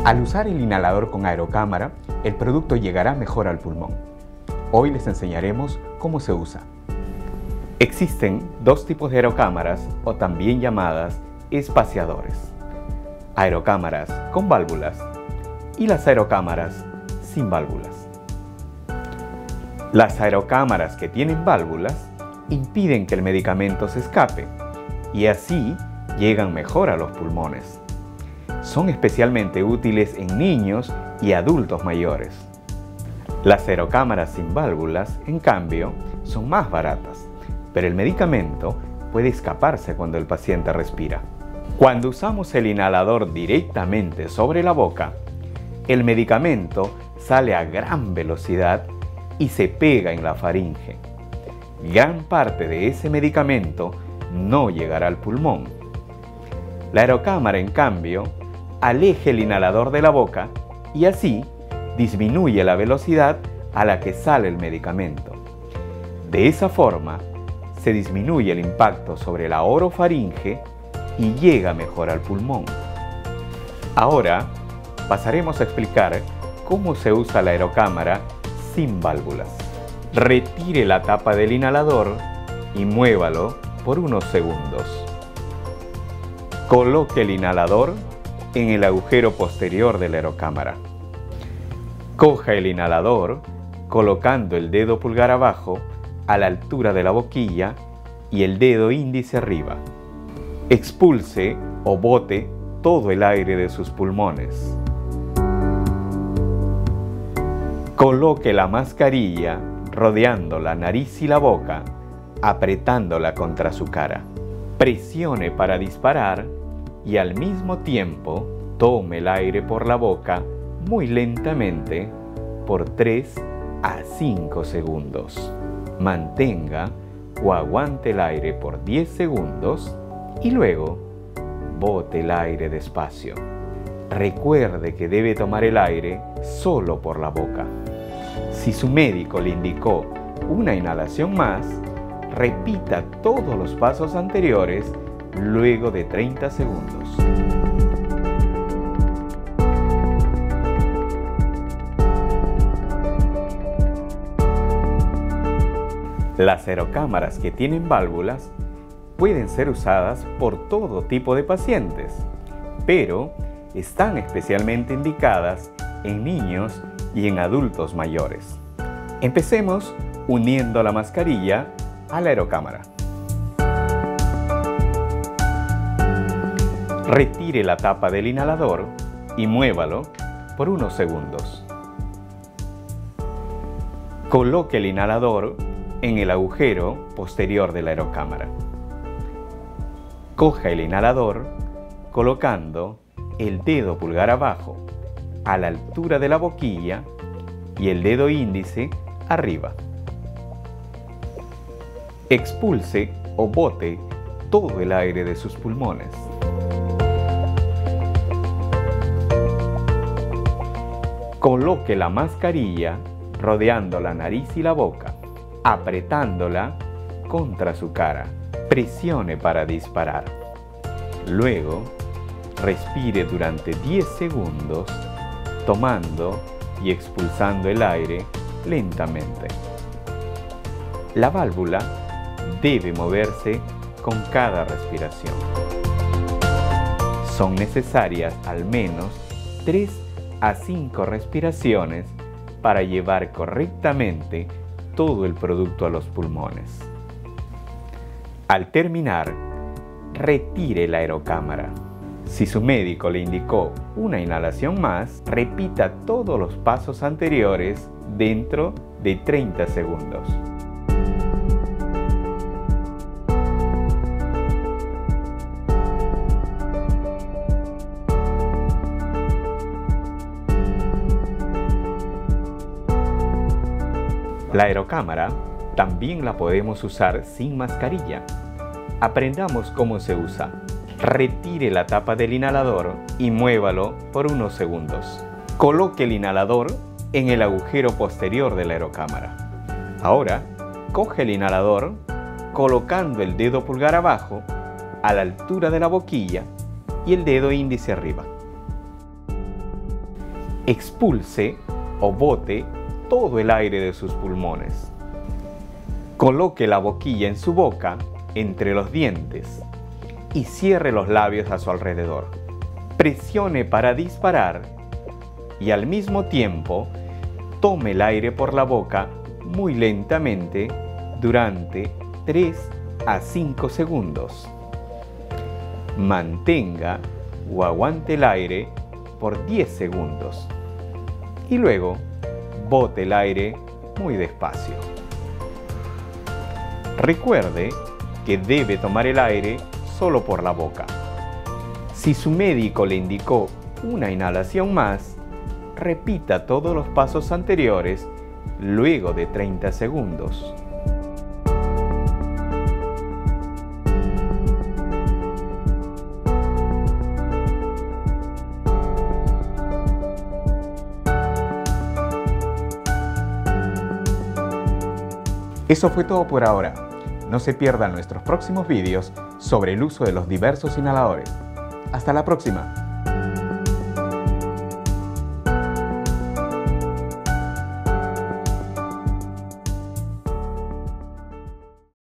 Al usar el inhalador con aerocámara, el producto llegará mejor al pulmón. Hoy les enseñaremos cómo se usa. Existen dos tipos de aerocámaras, o también llamadas espaciadores. Aerocámaras con válvulas y las aerocámaras sin válvulas. Las aerocámaras que tienen válvulas impiden que el medicamento se escape y así llegan mejor a los pulmones. Son especialmente útiles en niños y adultos mayores. Las aerocámaras sin válvulas, en cambio, son más baratas, pero el medicamento puede escaparse cuando el paciente respira. Cuando usamos el inhalador directamente sobre la boca, el medicamento sale a gran velocidad y se pega en la faringe. Gran parte de ese medicamento no llegará al pulmón. La aerocámara, en cambio, aleja el inhalador de la boca y así disminuye la velocidad a la que sale el medicamento. De esa forma, se disminuye el impacto sobre la orofaringe y llega mejor al pulmón. Ahora, pasaremos a explicar cómo se usa la aerocámara sin válvulas. Retire la tapa del inhalador y muévalo por unos segundos. Coloque el inhalador en el agujero posterior de la aerocámara. Coja el inhalador colocando el dedo pulgar abajo a la altura de la boquilla y el dedo índice arriba. Expulse o bote todo el aire de sus pulmones. Coloque la mascarilla rodeando la nariz y la boca, apretándola contra su cara. Presione para disparar y al mismo tiempo tome el aire por la boca muy lentamente por 3 a 5 segundos. Mantenga o aguante el aire por 10 segundos y luego bote el aire despacio. Recuerde que debe tomar el aire solo por la boca. Si su médico le indicó una inhalación más, repita todos los pasos anteriores luego de 30 segundos. Las aerocámaras que tienen válvulas pueden ser usadas por todo tipo de pacientes, pero están especialmente indicadas en niños y en adultos mayores. Empecemos uniendo la mascarilla a la aerocámara. Retire la tapa del inhalador y muévalo por unos segundos. Coloque el inhalador en el agujero posterior de la aerocámara. Coja el inhalador colocando el dedo pulgar abajo a la altura de la boquilla y el dedo índice arriba. Expulse o bote todo el aire de sus pulmones. Coloque la mascarilla rodeando la nariz y la boca, apretándola contra su cara. Presione para disparar. Luego, respire durante 10 segundos, tomando y expulsando el aire lentamente. La válvula debe moverse con cada respiración. Son necesarias al menos 3 a 5 respiraciones para llevar correctamente todo el producto a los pulmones. Al terminar, retire la aerocámara. Si su médico le indicó una inhalación más, repita todos los pasos anteriores dentro de 30 segundos. La aerocámara también la podemos usar sin mascarilla. Aprendamos cómo se usa. Retire la tapa del inhalador y muévalo por unos segundos. Coloque el inhalador en el agujero posterior de la aerocámara. Ahora, coge el inhalador colocando el dedo pulgar abajo a la altura de la boquilla y el dedo índice arriba. expulse o bote todo el aire de sus pulmones. Coloque la boquilla en su boca, entre los dientes, y cierre los labios a su alrededor. Presione para disparar y al mismo tiempo tome el aire por la boca muy lentamente durante 3 a 5 segundos. Mantenga o aguante el aire por 10 segundos y luego bote el aire muy despacio. Recuerde que debe tomar el aire solo por la boca. Si su médico le indicó una inhalación más, repita todos los pasos anteriores luego de 30 segundos. Eso fue todo por ahora. No se pierdan nuestros próximos vídeos sobre el uso de los diversos inhaladores. Hasta la próxima.